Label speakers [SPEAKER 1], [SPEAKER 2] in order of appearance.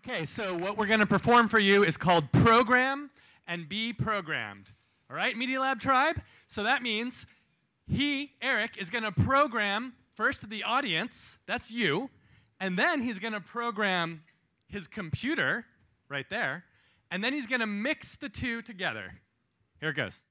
[SPEAKER 1] Okay, so what we're going to perform for you is called Program and Be Programmed. All right, Media Lab Tribe? So that means Eric, is going to program first the audience, that's you, and then he's going to program his computer right there, and then he's going to mix the two together. Here it goes.